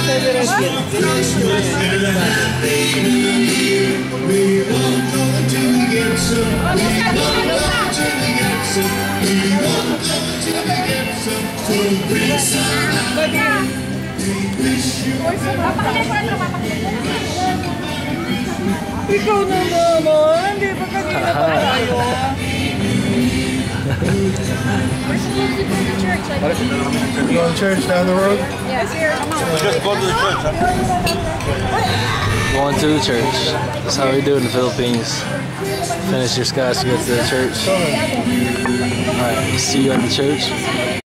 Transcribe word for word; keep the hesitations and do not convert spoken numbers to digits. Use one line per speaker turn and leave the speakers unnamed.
Ikaw na naman, di ba kanina pa tayo?
You going to church down the road?
Yes, here.
We just go to the church, huh?
Going to the church. That's how we do in the Philippines. Finish your scotch, go to the church. Alright, see you at the church.